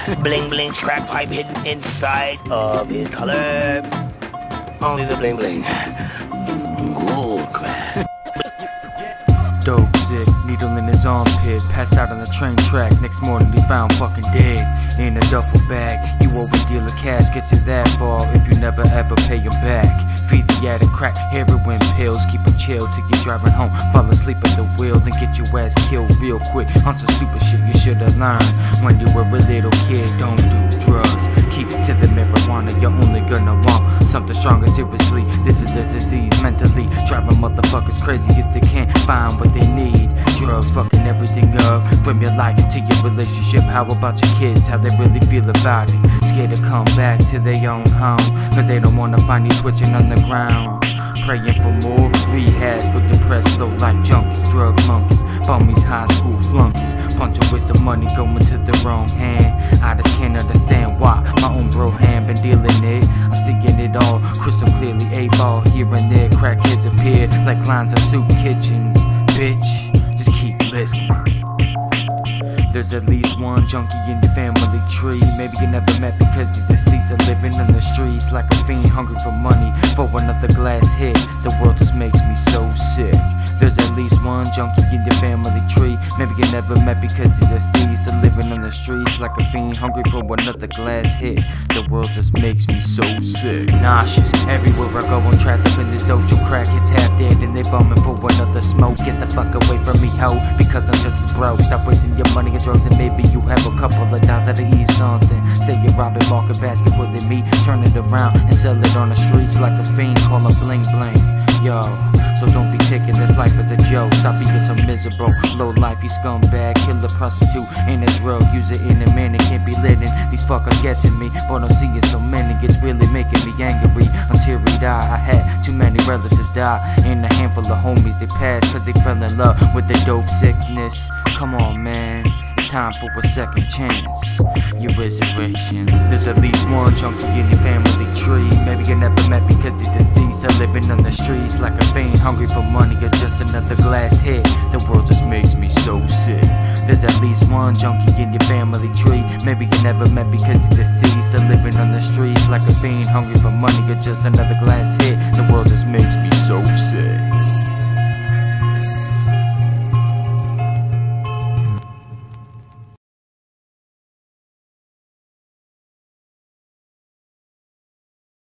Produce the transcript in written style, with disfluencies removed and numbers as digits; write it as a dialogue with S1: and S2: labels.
S1: Bling bling's crack pipe hidden inside of his collar. Only the bling bling. Gold crack.
S2: Dope sick, needle in his armpit, passed out on the train track. Next morning he's found fucking dead in a duffel bag. You always deal a cash, gets you that far if you never ever pay him back. Feed the addict crack, heroin pills, keep him chill till you're driving home. Fall asleep at the wheel, then get your ass killed real quick on some stupid shit you should've learned when you were a little kid. Don't do drugs, keep it to the marijuana, you're only gonna want something stronger. Seriously, this is the disease mentally driving motherfuckers crazy if they can't find what they need. Drugs fucking everything up, from your life to your relationship. How about your kids, how they really feel about it? Scared to come back to their own home, cause they don't wanna find you twitching on the ground. Praying for more rehabs for depressed low like junkies, drug monkeys, bummies, high school flunkies. Bunch of waste of money going to the wrong hand. I just can't understand why my own bro hand been dealing it. I'm seeing it all crystal clearly. 8-ball here and there, crackheads appear like lines of soup kitchens. Bitch, just keep listening. There's at least one junkie in your family tree. Maybe you never met because he's deceased or living in the streets like a fiend hungry for money for another glass hit. The world just makes me so sick. There's at least one junkie in your family tree. Maybe you never met because he's deceased or living on the streets like a fiend hungry for another glass hit. The world just makes me so sick. Nauseous, everywhere I go I'm trapped up in this dojo. Crackheads half dead and they bumming for another smoke. Get the fuck away from me, ho, because I'm just as broke. Stop wasting your money and drugs and maybe you have a couple of dollars to eat something. Say you're robbing market basket for the meat, turn it around and sell it on the streets like a fiend, call them bling bling. Yo, so don't be taking this life as a joke. Stop being so miserable. Low life, you scumbag, killer, prostitute, and a drug user in a man. It can't be letting these fuckers get to me, but I'm seeing so many, it's really making me angry. I'm teary-eyed, I had too many relatives die, and a handful of homies they passed cause they fell in love with the dope sickness. Come on, man, it's time for a second chance. Your resurrection. There's at least one junkie in your family tree. Maybe you never met because he's deceased or living on the streets like a fiend hungry for money or just another glass hit. The world just makes me so sick. There's at least one junkie in your family tree. Maybe you never met because he's deceased or living on the streets like a fiend hungry for money or just another glass hit. The world